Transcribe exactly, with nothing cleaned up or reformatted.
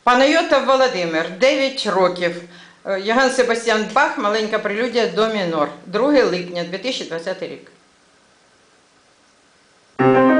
Панайотов Володимир, дев'ять років. Йоганн Себастьян Бах, маленька прелюдія до мінор. друге липня дві тисячі двадцятий рік.